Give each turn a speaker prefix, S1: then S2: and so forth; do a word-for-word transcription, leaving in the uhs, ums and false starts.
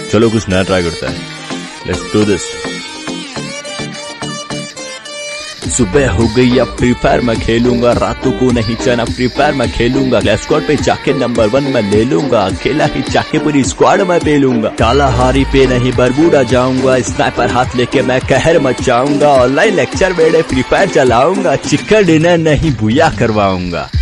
S1: चलो कुछ नया ट्राई करते हैं। Let's do this. सुबह हो गई अब फ्री फायर मैं खेलूंगा, रातों को नहीं चना फ्री फायर मैं खेलूंगा, क्लैश स्क्वाड पे जाके नंबर वन मैं ले लूंगा, अकेला ही जाके पूरी स्क्वाड मैं पे लूंगा, कालाहारी पे नहीं बरबूडा जाऊंगा, स्नाइपर हाथ लेके मैं कहर मचाऊंगा, ऑनलाइन लेक्चर मेरे फ्री फायर चलाऊंगा, चिकन डिनर नहीं भूया करवाऊंगा।